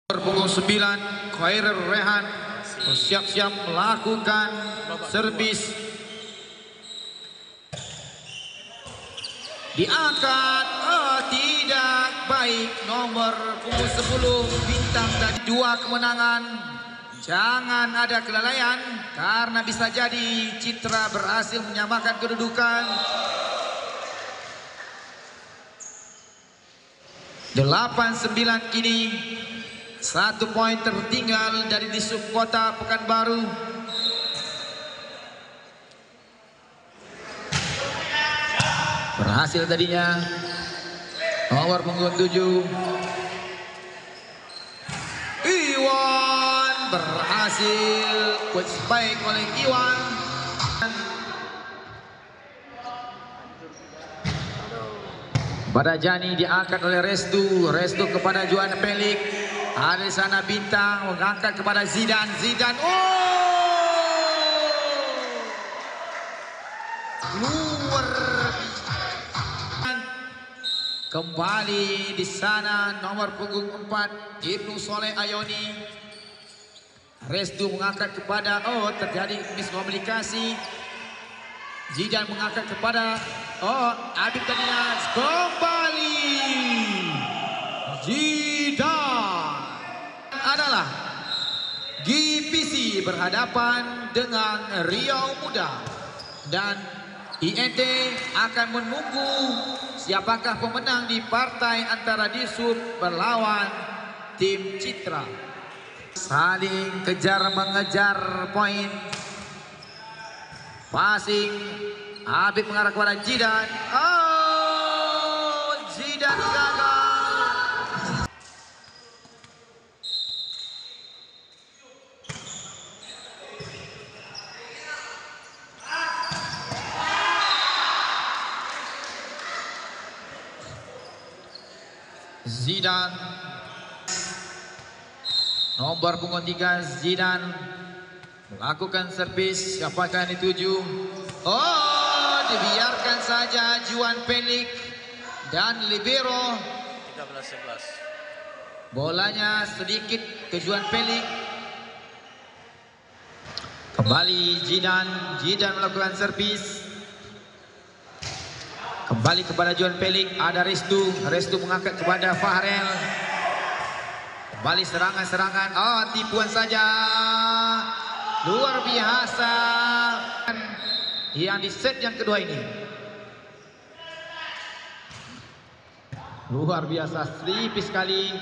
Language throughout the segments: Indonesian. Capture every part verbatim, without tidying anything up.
Punggung sembilan, Khairul Rehan bersiap-siap melakukan servis. Diangkat, oh tidak baik. Nomor punggung sepuluh, Bintang dan dua kemenangan. Jangan ada kelalaian karena bisa jadi Citra berhasil menyamakan kedudukan. delapan sembilan kini. Satu poin tertinggal dari di Subkota Pekanbaru. Berhasil tadinya nomor punggung tujuh Iwan, berhasil quick spike oleh Iwan. Pada Jani diangkat oleh Restu, Restu kepada Juan Pelik. Ada di sana Bintang mengangkat kepada Zidan, Zidan, oh, luar. Kembali di sana nomor punggung empat Ibnu Soleh Ayoni. Restu mengangkat kepada, oh terjadi miskomunikasi. Zidan mengangkat kepada, oh Abid tadinya kembali. Zidan adalah G P C berhadapan dengan Riau Muda, dan I N T akan menunggu siapakah pemenang di partai antara Disub berlawan tim Citra. Saling kejar mengejar poin. Passing, Abid mengarah kepada Zidan. Oh, Zidan gagal. Zidan, nomor punggung tiga Zidan melakukan servis. Siapakah yang dituju? Oh, dibiarkan saja Juan Pelik dan libero. tiga belas sebelas. Bolanya sedikit ke Juan Pelik. Kembali Zidan, Zidan melakukan servis. Kembali kepada Juan Pelik, ada Restu, Restu mengangkat kepada Fahrel. Kembali serangan-serangan, oh tipuan saja. Luar biasa yang di set yang kedua ini. Luar biasa, tipis sekali.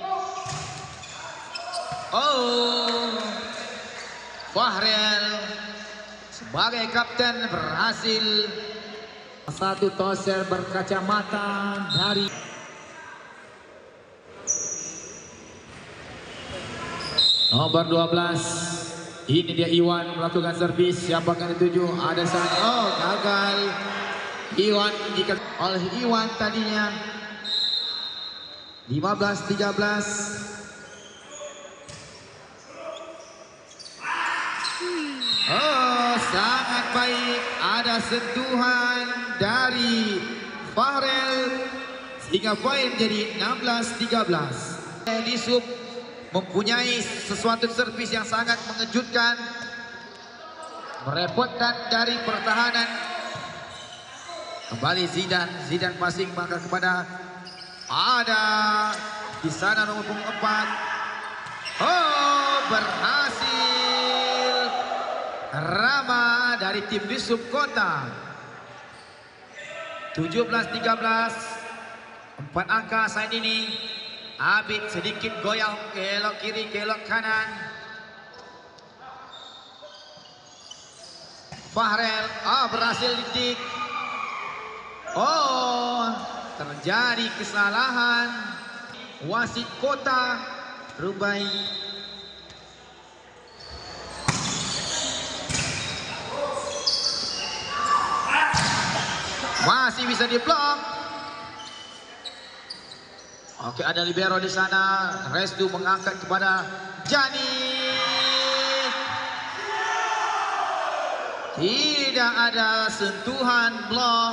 Oh, Fahrel sebagai kapten berhasil. Satu toser berkacamata dari nomor dua belas. Ini dia Iwan melakukan servis. Siapakah yang dituju? Ada saat, oh gagal. Iwan jika oleh Iwan tadinya. lima belas tiga belas. Oh, sangat baik. Ada sentuhan dari Fahrel sehingga poin jadi enam belas tiga belas. Disub mempunyai sesuatu servis yang sangat mengejutkan, merepotkan dari pertahanan. Kembali Zidan, Zidan passing maka kepada ada di sana nomor punggung empat. Oh, berhasil Rama dari tim Disub Kota. tujuh belas tiga belas. Empat angka saat ini. Abid sedikit goyang, kelok kiri, kelok kanan. Fahrel, ah berhasil didik. Oh, terjadi kesalahan. Wasit Kota Rubai. Masih bisa diblok. Oke, ada libero di sana. Restu mengangkat kepada Jani. Tidak ada sentuhan blok.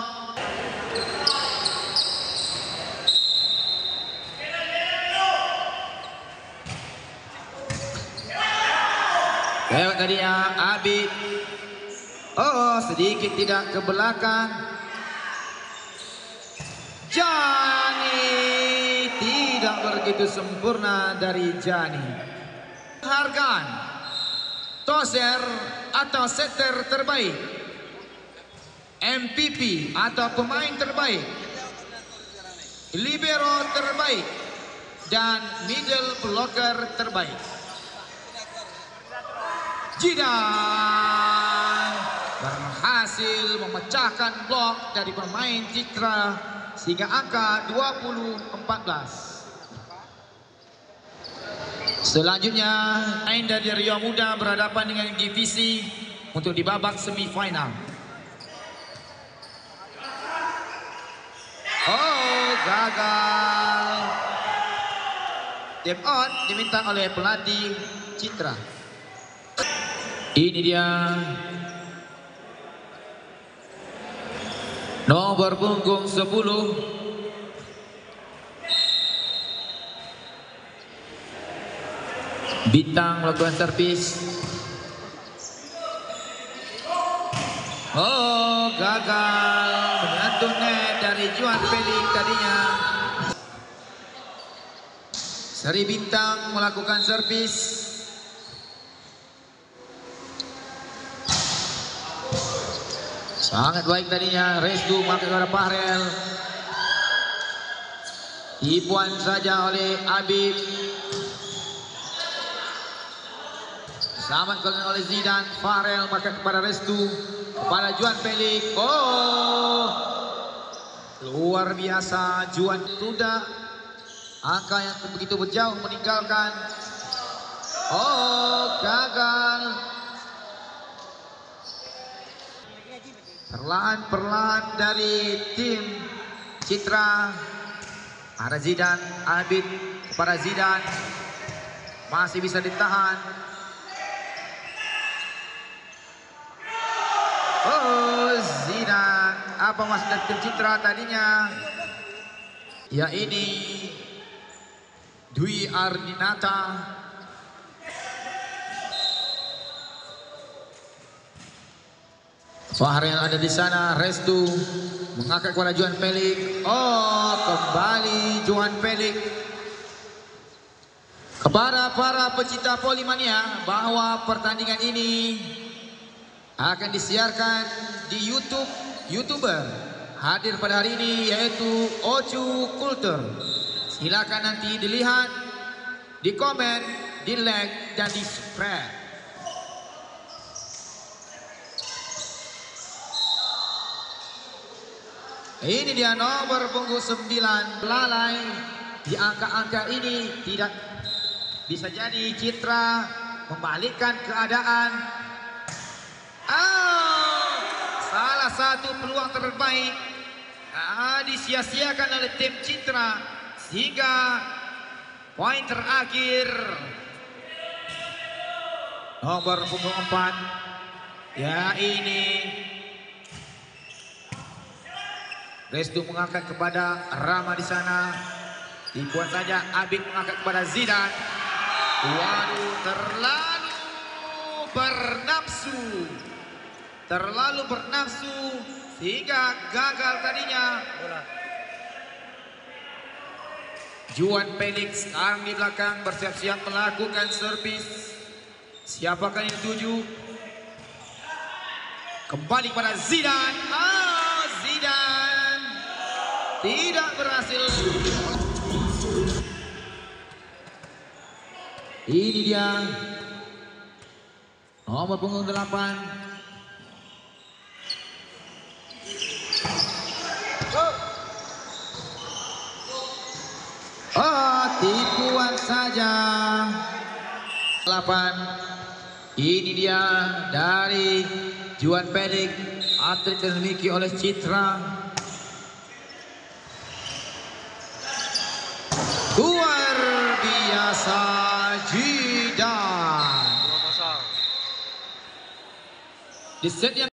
Lewat tadinya Abi. Oh, sedikit tidak ke belakang. Jani tidak begitu sempurna dari Jani. Hargaan toser atau setter terbaik, M V P atau pemain terbaik, libero terbaik, dan middle blocker terbaik. Zidan berhasil memecahkan blok dari pemain Citra sehingga angka dua puluh empat belas. Selanjutnya, main dari Rio Muda berhadapan dengan G V C untuk di babak semifinal. Oh, gagal. Time out diminta oleh pelatih Citra. Ini dia nomor punggung sepuluh. Bintang melakukan servis. Oh, gagal menyentuh net dari Juan Pelik tadinya. Seri Bintang melakukan servis. Sangat baik tadinya. Restu memakai kepada Fahrel. Tipuan saja oleh Habib. Selamat golkan oleh Zidan. Fahrel memakai kepada Restu, kepada Juan Pelik. Oh, luar biasa. Juan sudah angka yang begitu jauh meninggalkan. Oh, gagal. Perlahan-perlahan dari tim Citra. Ada Zidan, Habib kepada Zidan. Masih bisa ditahan. Oh, Zidan. Apa maksud dari tim Citra tadinya? Ya, ini Dwi Ardinata. Fahrel ada di sana. Restu mengangkat kepada Juan Pelik. Oh, kembali Juan Pelik. Kepada para pecinta Polimania, bahwa pertandingan ini akan disiarkan di YouTube YouTuber hadir pada hari ini, yaitu Ocu Kultur. Silakan nanti dilihat, di komen, di like, dan di subscribe. Ini dia nomor punggung sembilan. Lalai di angka-angka ini tidak bisa jadi Citra membalikkan keadaan. Oh, salah satu peluang terbaik ah, disia-siakan oleh tim Citra sehingga poin terakhir nomor punggung empat. Ya, ini Restu mengangkat kepada Rama di sana. Dibuat saja Habib mengangkat kepada Zidan. Waduh, terlalu bernafsu. Terlalu bernafsu sehingga gagal tadinya. Juan Pelik sekarang di belakang bersiap-siap melakukan servis. Siapakah yang dituju? Kembali pada Zidan. Oh, Zidan tidak berhasil. Ini dia nomor punggung delapan. Oh, tipuan saja. delapan. Ini dia dari Juan Pelik, atlet yang dimiliki oleh Citra. Luar biasa Zidan. Di set yang